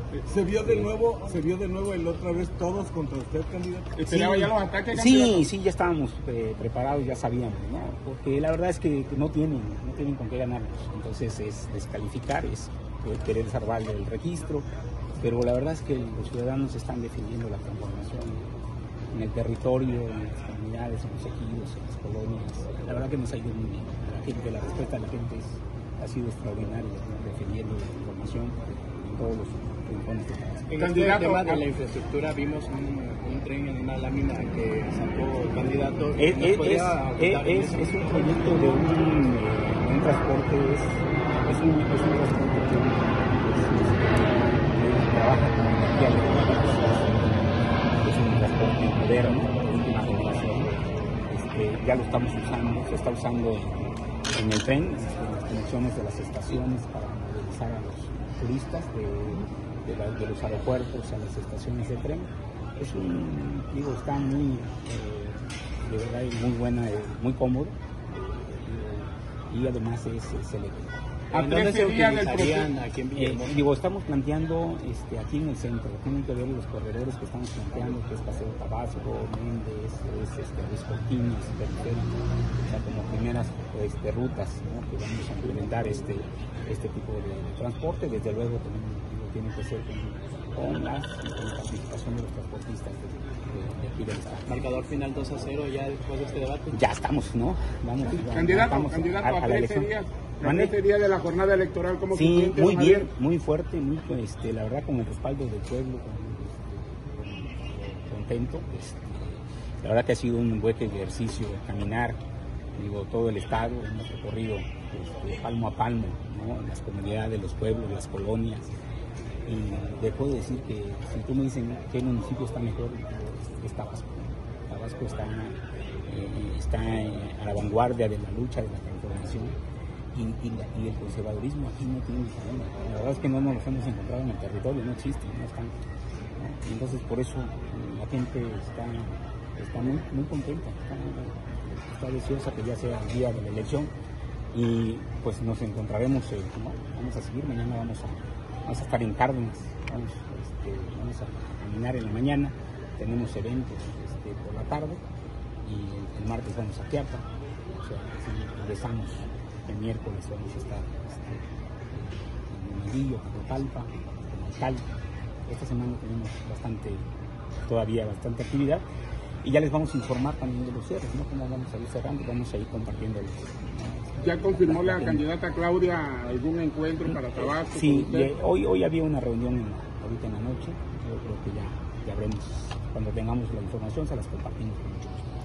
¿Se vio de nuevo el otra vez todos contra usted, candidato? ¿Esperaba ya los ataques? Sí, ya estábamos preparados, ya sabíamos, ¿no? Porque la verdad es que no tienen con qué ganarnos. Entonces es descalificar, es querer salvar el registro, pero la verdad es que los ciudadanos están defendiendo la transformación en el territorio, en las comunidades, en los ejidos, en las colonias. La verdad que nos ha ido muy bien. La respuesta de la gente ha sido extraordinaria, ¿no? Defendiendo la transformación en todos los rincones de Tabasco. En el tema de la infraestructura vimos un tren en una lámina que sacó el candidato. Es un proyecto de un transporte, es un transporte que trabaja con energía eléctrica, es un transporte moderno, de última generación. Ya lo estamos usando, se está usando en el tren, en las conexiones de las estaciones para movilizar a los turistas de los aeropuertos a las estaciones de tren. Está muy, de verdad, muy buena, muy cómodo, y además es eléctrico. ¿A 13 días del proceso? Aquí en Villahermosa. Estamos planteando aquí en el centro, tienen que ver los corredores que estamos planteando, que es Paseo Tabasco, Méndez, Luis Cortines, Periférico, o sea, como primeras rutas, ¿no? Que vamos a implementar este tipo de transporte. Desde luego también tiene que ser con la participación de los transportistas de aquí del estado. Marcador final 2-0 ya después de este debate. Ya estamos, ¿no? Candidato, a 13 días. A 13 días de la jornada electoral, ¿cómo se siente? Muy bien, muy fuerte, la verdad, con el respaldo del pueblo, contento. La verdad que ha sido un buen ejercicio caminar, todo el estado, hemos recorrido palmo a palmo, ¿no? Las comunidades, los pueblos, las colonias. Y le puedo decir que si tú me dices qué municipio está mejor, es Tabasco. Tabasco está a la vanguardia de la lucha, de la transformación. Y el conservadurismo aquí no tiene diferencia. La verdad es que no nos los hemos encontrado en el territorio, no existen, no están, ¿no? Entonces por eso la gente está muy contenta, está deseosa que ya sea el día de la elección, y pues nos encontraremos, vamos a seguir, mañana vamos a estar en Cárdenas, vamos a caminar en la mañana, tenemos eventos por la tarde, y el martes vamos a Teapa, o sea, si regresamos el miércoles vamos a estar en Medillo, Cotalpa, en Alcalde. Esta semana tenemos todavía bastante actividad, y ya les vamos a informar también de los cierres, ¿no? Cómo vamos a ir cerrando, vamos a ir compartiendo. ¿Ya confirmó la candidata Claudia algún encuentro para Tabasco? Sí, hoy había una reunión ahorita en la noche. Yo creo que ya veremos, cuando tengamos la información se las compartimos con mucho gusto.